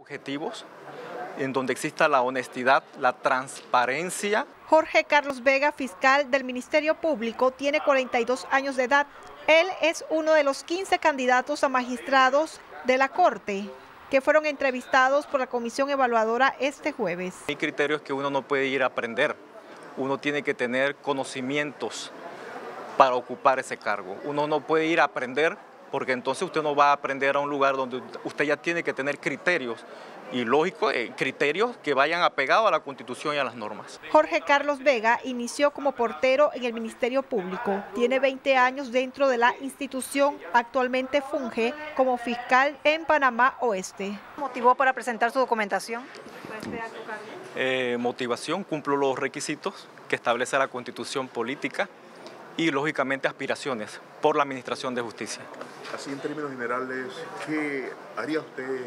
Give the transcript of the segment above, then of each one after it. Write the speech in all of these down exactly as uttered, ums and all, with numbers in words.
objetivos, en donde exista la honestidad, la transparencia. Jorge Carlos Vega, fiscal del Ministerio Público, tiene cuarenta y dos años de edad. Él es uno de los quince candidatos a magistrados de la Corte que fueron entrevistados por la comisión evaluadora este jueves. Hay criterios que uno no puede ir a aprender. Uno tiene que tener conocimientos para ocupar ese cargo. Uno no puede ir a aprender porque entonces usted no va a aprender a un lugar donde usted ya tiene que tener criterios y lógico, eh, criterios que vayan apegados a la Constitución y a las normas. Jorge Carlos Vega inició como portero en el Ministerio Público. Tiene veinte años dentro de la institución. Actualmente funge como fiscal en Panamá Oeste. ¿Motivó para presentar su documentación? Eh, motivación, cumplo los requisitos que establece la Constitución política y lógicamente aspiraciones por la Administración de Justicia. Así en términos generales, ¿qué haría usted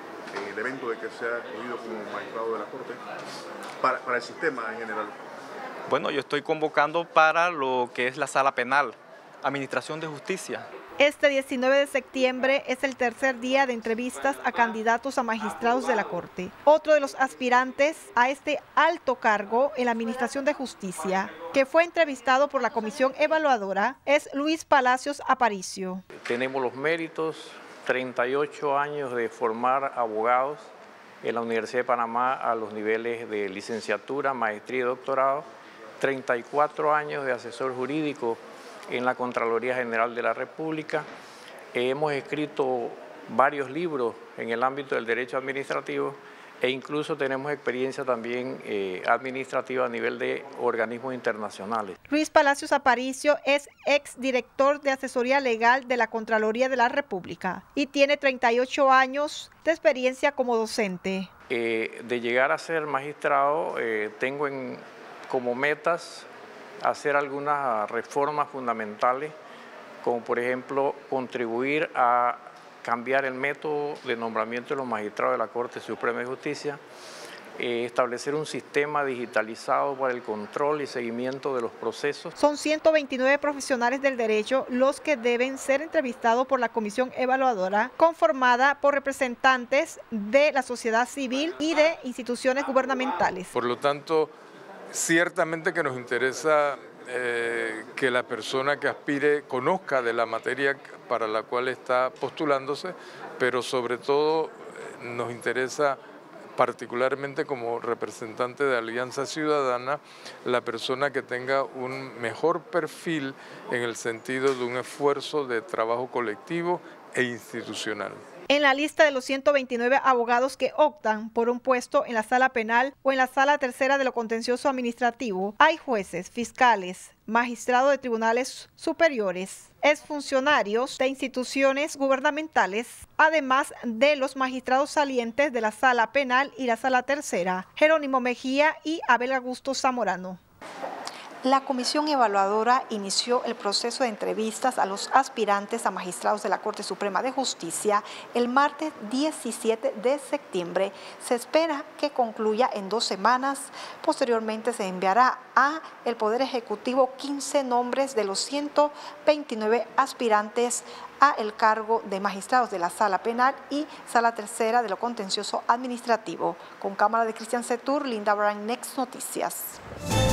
en el evento de que sea escogido como magistrado de la Corte para, para el sistema en general? Bueno, yo estoy convocando para lo que es la Sala Penal, Administración de Justicia. Este diecinueve de septiembre es el tercer día de entrevistas a candidatos a magistrados de la Corte. Otro de los aspirantes a este alto cargo en la Administración de Justicia, que fue entrevistado por la comisión evaluadora, es Luis Palacios Aparicio. Tenemos los méritos, treinta y ocho años de formar abogados en la Universidad de Panamá a los niveles de licenciatura, maestría y doctorado, treinta y cuatro años de asesor jurídico en la Contraloría General de la República. Hemos escrito varios libros en el ámbito del derecho administrativo e incluso tenemos experiencia también eh, administrativa a nivel de organismos internacionales. Luis Palacios Aparicio es exdirector de asesoría legal de la Contraloría de la República y tiene treinta y ocho años de experiencia como docente. Eh, de llegar a ser magistrado, eh, tengo en, como metas hacer algunas reformas fundamentales, como por ejemplo contribuir a cambiar el método de nombramiento de los magistrados de la Corte Suprema de Justicia, eh, establecer un sistema digitalizado para el control y seguimiento de los procesos. Son ciento veintinueve profesionales del derecho los que deben ser entrevistados por la comisión evaluadora, conformada por representantes de la sociedad civil y de instituciones gubernamentales. Por lo tanto, ciertamente que nos interesa eh, que la persona que aspire conozca de la materia para la cual está postulándose, pero sobre todo eh, nos interesa particularmente como representante de Alianza Ciudadana, la persona que tenga un mejor perfil en el sentido de un esfuerzo de trabajo colectivo e institucional. En la lista de los ciento veintinueve abogados que optan por un puesto en la sala penal o en la sala tercera de lo contencioso administrativo, hay jueces, fiscales, magistrados de tribunales superiores, exfuncionarios de instituciones gubernamentales, además de los magistrados salientes de la sala penal y la sala tercera, Jerónimo Mejía y Abel Augusto Zamorano. La comisión evaluadora inició el proceso de entrevistas a los aspirantes a magistrados de la Corte Suprema de Justicia el martes diecisiete de septiembre. Se espera que concluya en dos semanas. Posteriormente se enviará a el Poder Ejecutivo quince nombres de los ciento veintinueve aspirantes a el cargo de magistrados de la Sala Penal y Sala Tercera de lo Contencioso Administrativo. Con cámara de Cristian Setur, Linda Bryan, Next Noticias.